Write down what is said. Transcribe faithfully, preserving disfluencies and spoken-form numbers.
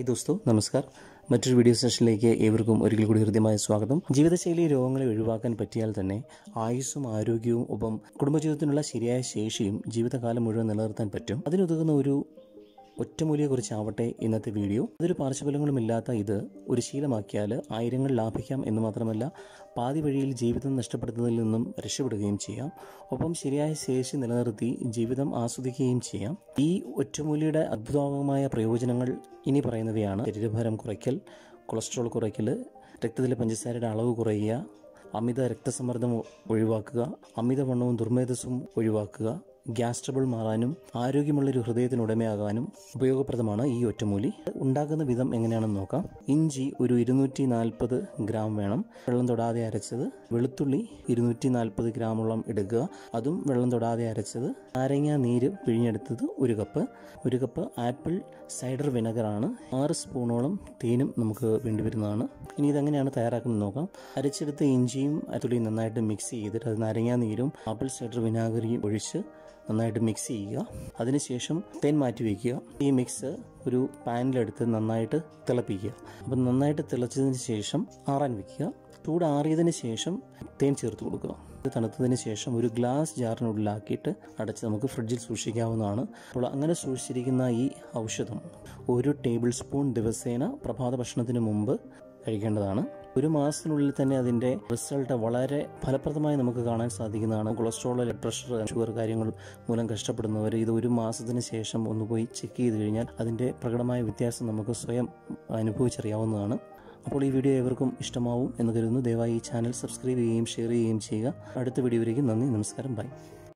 Hi ദോസ്തോ, നമസ്കാർ. മറ്റൊരു video സെഷനിലേക്ക് ഏവർക്കും ഒരിക്കൽ കൂടി ഹൃദ്യമായ സ്വാഗതം. ജീവിതശൈലി രോഗങ്ങളെ ഒഴിവാക്കാൻ പറ്റിയാൽ തന്നെ ആയുസ്സും ആരോഗ്യവും ഒപ്പം കുടുംബജീവിതത്തിനുള്ള ശരിയായ ശേഷിയും ജീവിതകാലം മുഴുവൻ നിലനിർത്താൻ പറ്റും. അതിനുതകുന്ന ഒരു ഒറ്റമൂലിയെക്കുറിച്ചാവട്ടെ ഇന്നത്തെ വീഡിയോ. അതൊരു പാർശ്വഫലങ്ങളുമില്ലാത്ത ഇത് ഒരു ശീലമാക്കിയാൽ ആയിരങ്ങൾ ലാഭിക്കാം എന്ന് മാത്രമല്ല, പാതി വഴിയിൽ ജീവിതം നഷ്ടപ്പെടുന്നതിൽ നിന്നും രക്ഷപ്പെടുകയും ചെയ്യാം. ഒപ്പം ശരിയായ ശേഷി നിലനിർത്തി ജീവിതം ആസ്വദിക്കുകയും ചെയ്യാം. ഈ ഒറ്റമൂലിയുടെ അത്ഭുതമായ പ്രയോജനങ്ങൾ ഇനി പറയുന്നവയാണ്: ശരീരഭാരം കുറയ്ക്കൽ, കൊളസ്ട്രോൾ കുറയ്ക്കൽ, രക്തത്തിലെ പഞ്ചസാരയുടെ അളവ് കുറയുക, അമിത രക്തസമ്മർദ്ദം ഒഴിവാക്കുക, അമിതവണ്ണവും ദുർമേധസ്സും ഒഴിവാക്കുക, ഗ്യാസ് ട്രബിൾ മാറാനും ആരോഗ്യമുള്ളൊരു ഹൃദയത്തിന് ഉടമയാകാനും ഉപയോഗപ്രദമാണ് ഈ ഒറ്റമൂലി. ഉണ്ടാക്കുന്ന വിധം എങ്ങനെയാണെന്ന് നോക്കാം. ഇഞ്ചി ഒരു ഇരുന്നൂറ്റി നാൽപ്പത് ഗ്രാം വേണം, വെള്ളം തൊടാതെ അരച്ചത്. വെളുത്തുള്ളി ഇരുന്നൂറ്റി നാൽപ്പത് ഗ്രാമോളം എടുക്കുക, അതും വെള്ളം തൊടാതെ അരച്ചത്. നാരങ്ങ നീര് പിഴിഞ്ഞെടുത്തത് ഒരു കപ്പ്. ഒരു കപ്പ് ആപ്പിൾ സൈഡർ വിനെഗറാണ്. ആറ് സ്പൂണോളം തേനും നമുക്ക് വേണ്ടിവരുന്നതാണ്. ഇനി ഇതെങ്ങനെയാണ് തയ്യാറാക്കുന്നത് നോക്കാം. അരച്ചെടുത്ത ഇഞ്ചിയും വെളുത്തുള്ളിയും നന്നായിട്ട് മിക്സ് ചെയ്തിട്ട് അത് നാരങ്ങ നീരും ആപ്പിൾ സൈഡർ വിനാഗിരിയും ഒഴിച്ച് നന്നായിട്ട് മിക്സ് ചെയ്യുക. അതിനുശേഷം തേൻ മാറ്റി വയ്ക്കുക. ഈ മിക്സ് ഒരു പാനിലെടുത്ത് നന്നായിട്ട് തിളപ്പിക്കുക. അപ്പം നന്നായിട്ട് തിളച്ചതിന് ശേഷം ആറാൻ വയ്ക്കുക. ചൂടാറിയതിന് ശേഷം തേൻ ചേർത്ത് കൊടുക്കുക. ഇത് തണുത്തതിന് ശേഷം ഒരു ഗ്ലാസ് ജാറിനുള്ളിലാക്കിയിട്ട് അടച്ച് നമുക്ക് ഫ്രിഡ്ജിൽ സൂക്ഷിക്കാവുന്നതാണ്. അപ്പോൾ അങ്ങനെ സൂക്ഷിച്ചിരിക്കുന്ന ഈ ഔഷധം ഒരു ടേബിൾ സ്പൂൺ ദിവസേന പ്രഭാത ഭക്ഷണത്തിന് മുമ്പ് കഴിക്കേണ്ടതാണ്. ഒരു മാസത്തിനുള്ളിൽ തന്നെ അതിൻ്റെ റിസൾട്ട് വളരെ ഫലപ്രദമായി നമുക്ക് കാണാൻ സാധിക്കുന്നതാണ്. കൊളസ്ട്രോൾ, ബ്ലഡ് പ്രഷർ, ഷുഗർ കാര്യങ്ങൾ മൂലം കഷ്ടപ്പെടുന്നവർ ഇത് ഒരു മാസത്തിന് ശേഷം ഒന്ന് പോയി ചെക്ക് ചെയ്ത് കഴിഞ്ഞാൽ അതിൻ്റെ പ്രകടമായ വ്യത്യാസം നമുക്ക് സ്വയം അനുഭവിച്ചറിയാവുന്നതാണ്. അപ്പോൾ ഈ വീഡിയോ ഏവർക്കും ഇഷ്ടമാവും എന്ന് കരുതുന്നു. ദയവായി ഈ ചാനൽ സബ്സ്ക്രൈബ് ചെയ്യുകയും ഷെയർ ചെയ്യുകയും ചെയ്യുക. അടുത്ത വീഡിയോയിലേക്ക് നന്ദി, നമസ്കാരം, ബൈ.